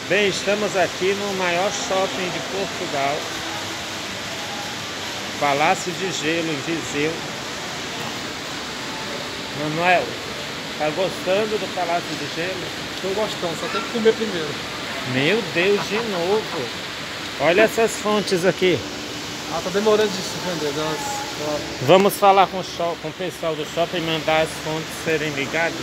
Bem, estamos aqui no maior shopping de Portugal, Palácio de Gelo, em Viseu. Manuel, tá gostando do Palácio de Gelo? Tô gostando, só tem que comer primeiro. Meu Deus, de novo! Olha essas fontes aqui. Ah, tá demorando de se vender. Vamos falar com o pessoal do shopping e mandar as fontes serem ligadas.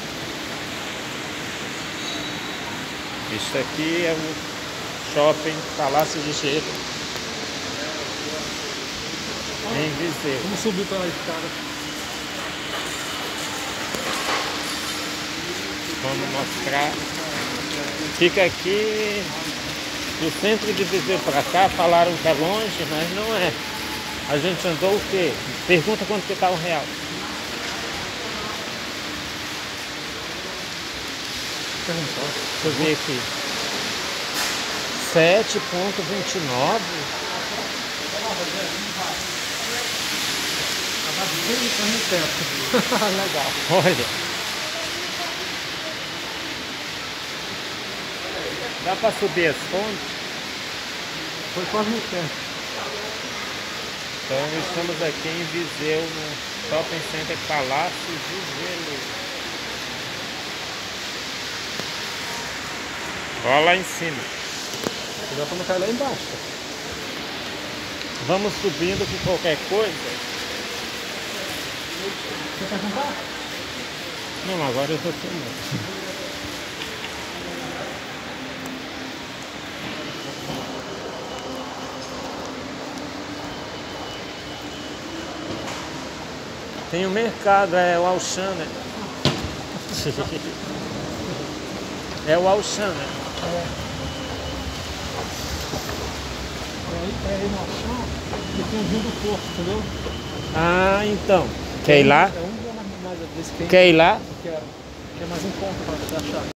Isso aqui é o shopping Palácio de Gelo, em Viseu. Vamos subir pela escada. Vamos mostrar. Fica aqui do centro de Viseu para cá. Falaram que é longe, mas não é. A gente andou o quê? Pergunta quanto que tá o real. Deixa eu ver aqui. 7,29. Legal. Olha. Dá para subir as fontes? Foi quase no tempo. Então estamos aqui em Viseu, no Shopping Center Palácio de Gelo. Olha lá em cima. Já para não cair lá embaixo. Vamos subindo que qualquer coisa. Você quer comprar? Não, agora eu tô filmando. Tem o mercado, é o Auchan, né? É o Auchan, né? É aí no Auchan e tem o Vinho do Porto, entendeu? Ah, então. Quer ir lá? É um mais desse que Quer ir lá? quero. Que é mais um ponto para você achar.